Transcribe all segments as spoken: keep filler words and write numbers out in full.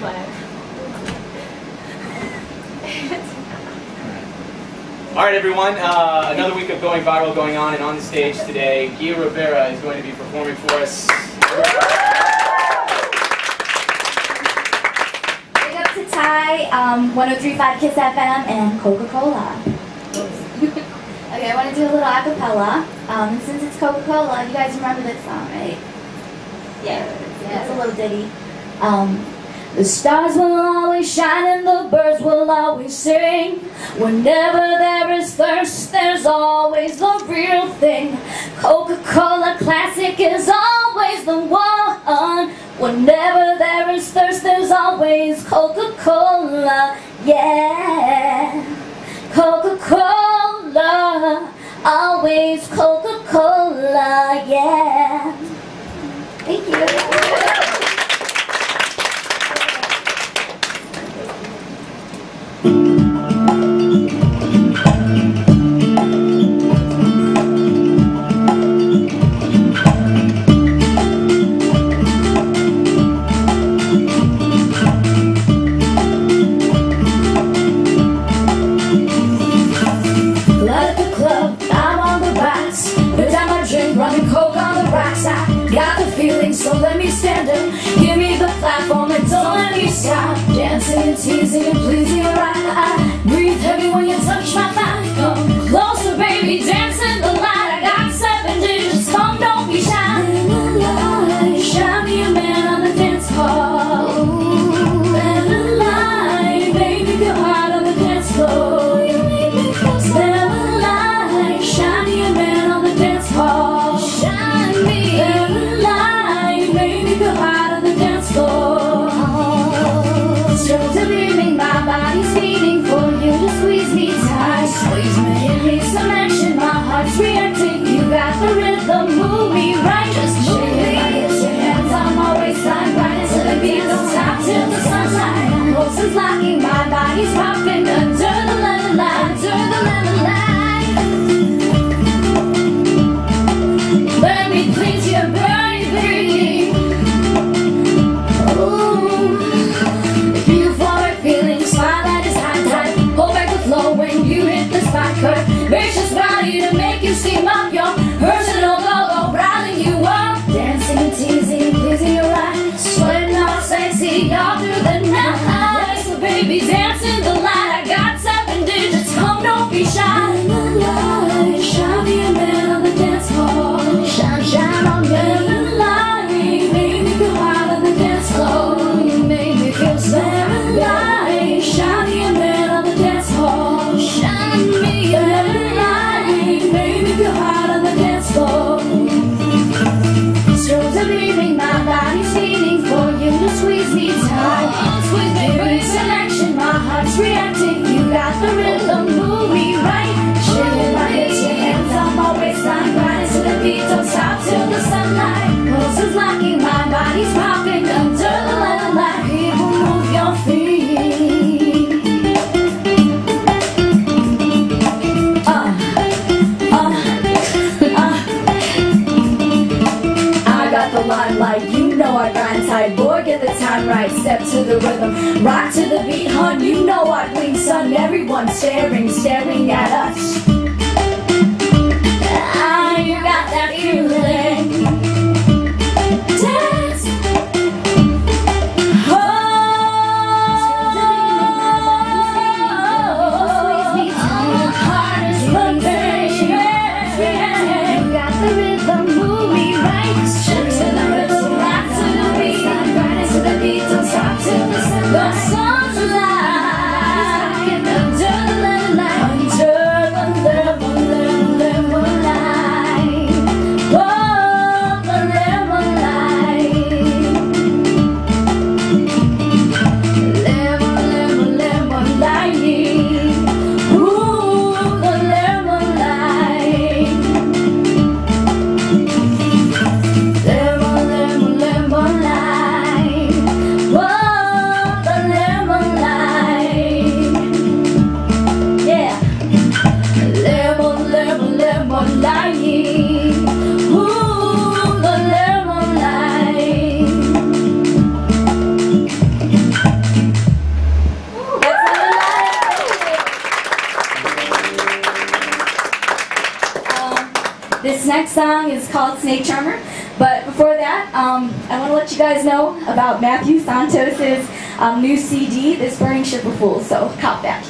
All right, everyone. Uh, another week of Going Viral going on, and on the stage today, Gia Rivera is going to be performing for us. Big up to Ty, um, one oh three point five Kiss F M, and Coca-Cola. Okay, I want to do a little acapella. Um, since it's Coca-Cola, you guys remember this song, right? Yeah, yeah, it's a little ditty. Um, the stars will always shine and the birds will always sing. Whenever there is thirst, there's always the real thing. Coca-Cola Classic is always the one. Whenever there is thirst, there's always Coca-Cola. Yeah, Coca-Cola, always Coca-Cola. Yeah. Thank you. So let me stand up, give me the platform and don't let me stop. Dancing and teasing and pleasing your eye. Breathe heavy when you touch my thigh. Come closer, baby, dance in the light. I got seven digits, come, don't be shy. In the light, shine me a man on the dance floor. In the light, baby, go hard on the dance floor. You make me feel so. In the light, shine me a man on the dance floor. Shine me in the light. Baby, go hard on the dance floor. Strokes are beaming, my body's beating for you to squeeze me tight. Squeeze me, it needs some action, my heart's reacting. You got the rhythm, move me right. Just shake it, get your hands on my waistline, right into the beat, don't stop till the sunshine. Pulses locking, my body's popping under the lemon light, under the lemon light. Let me cleanse your body, baby. Gracious body to make you steam up your personal go-go, riling you up. Dancing and teasing and pleasing your eyes. Sweating all sexy all through the night. So baby, dance in the light. I got seven digits, come, don't be shy. In the light, shine me a man on the dance floor. Shine, shine on me. In the light, baby, go hard on the dance floor. You make me feel so. In the light, shine me a man on the dance floor. Shine me. Baby, go hard on the dance floor. Strobes are beaming, my body's feeding for you to squeeze me tight. Squeeze me, bring selection, my heart's reacting. You got the rhythm, move me right. Shaking my hips, your hands on my waistline, grinding to the beat, don't stop till the sunlight. Pulses locking, my body's popping under the lemon light. People, move your feet. Limelight, you know I grind tight. Boy, get the time right, step to the rhythm, rock to the beat, hun. You know I bleed, son. Everyone staring, staring at us. Ah, you got that feeling. Dance. Oh, heart is pumping. You got the rhythm, move me right. Don't stop till the sun. The sun's alive. Under the lemon light. Under the lemon, lemon, lemon light. Whoa. next song is called Snake Charmer. But before that, um, I want to let you guys know about Matthew Santos' um, new C D, This Burning Ship of Fools. So cop that.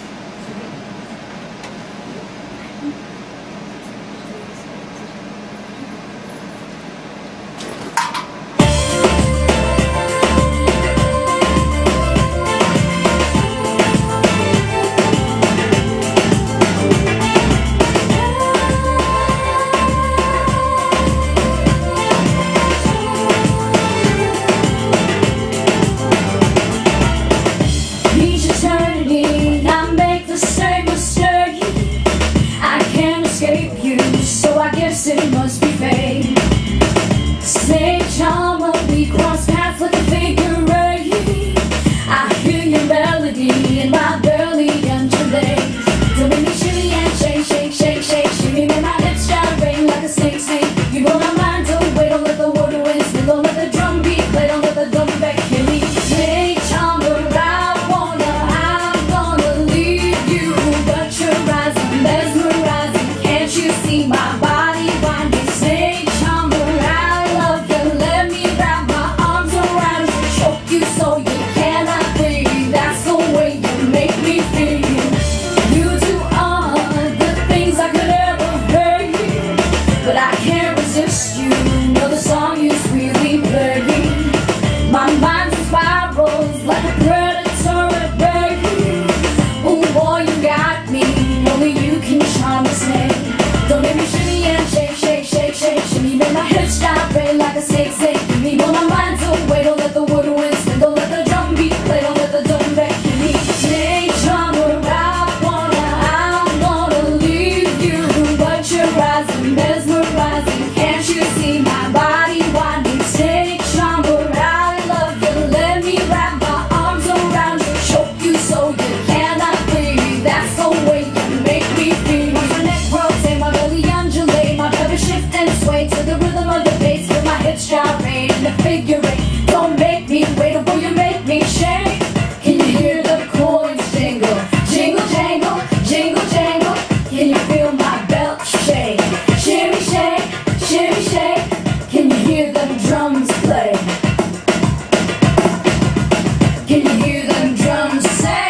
So I guess it must be fate. Snake charmer, we cross paths like a figure eight. I hear your melody in my belly undulate. Don't make me shimmy and shake, shake, shake, shake, shimmy, make my hips gyrate like a snake, snake. You know my mind don't wait, don't let the water wind spin, don't let the drum beat play, don't let the drum back kill me. Snake charmer, I wanna, I'm gonna leave you, but your eyes are mesmerizing. Can't you see my body winding? Snake charmer, I love you. Let me wrap my arms around you, choke you so you cannot breathe. That's the way you make me feel. You do all the things I could ever hate, but I can't resist you. Know the song you sweetly play. My mind spirals like a predator at bay. Oh boy, you got me. Only you can charm a snake. Don't make me shimmy and shake, shake, shake, shake, shimmy, make my hips gyrate like a snake, snake. Give me all my mind don't wait, don't let the woodwind spin, don't let the drum beat play, don't let the drum back kill me. Snake charmer, I wanna, I'm gonna leave you, but your eyes are mesmerizing. Can't you see my body winding? Snake charmer, I love you. Let me wrap my arms around you, choke you so you cannot breathe. That's the way you make me feel. My neck rotate, my belly undulate, my pelvis shift and sway to the rhythm of the bass. Feel my hips gyrate in the figure eight. Don't make me wait, or will you make me shake? Can you hear the coins jingle, jingle jangle, jingle jangle? Can you feel my belt shake, shimmy shake, shimmy shake? Can you hear them drums play? Can you hear them drums say?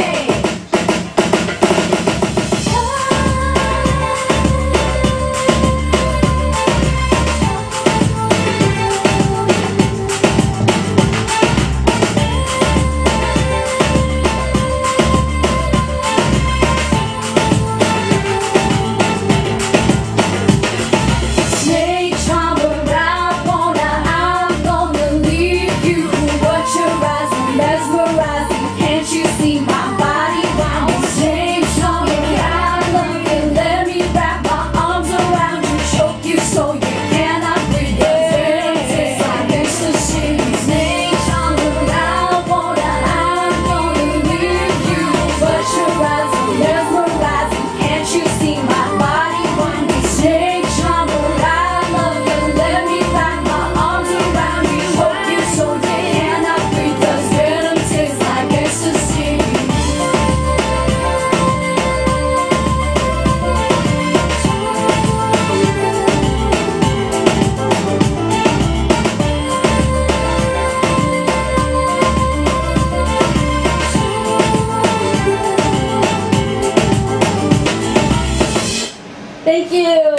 Snake charmer, I wanna, I'm gonna leave you, but your eyes are mesmerizing. Can't you see my body winding? Snake charmer, I love you. Let me wrap my arms around you, choke you so you cannot breathe. It's like ecstasy. Snake charmer, I wanna, I'm gonna leave you, but your eyes are mesmerizing. Can't you see my body winding? Snake charmer, I love you. Let me wrap my arms around you, choke you so you cannot breathe. 'Cause venom tastes like ecstasy. Thank you.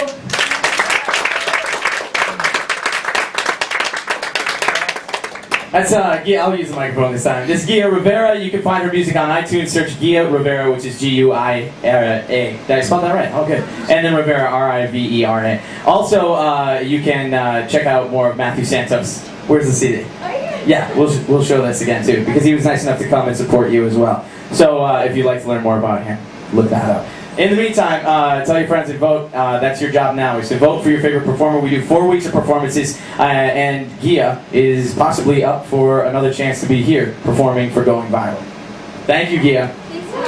That's uh, Gia, I'll use the microphone this time. This is Gia Rivera. You can find her music on iTunes. Search Gia Rivera, which is G U I R A. Did I spell that right? Oh, good. And then Rivera, R I V E R A. Also, uh, you can uh, check out more of Matthew Santos. Where's the C D? Yeah, we'll we'll show this again too, because he was nice enough to come and support you as well. So uh, if you'd like to learn more about him, look that up. In the meantime, uh, tell your friends and vote. Uh, that's your job now, is to vote for your favorite performer. We do four weeks of performances, uh, and Gia is possibly up for another chance to be here performing for Going Viral. Thank you, Gia. Thanks so much.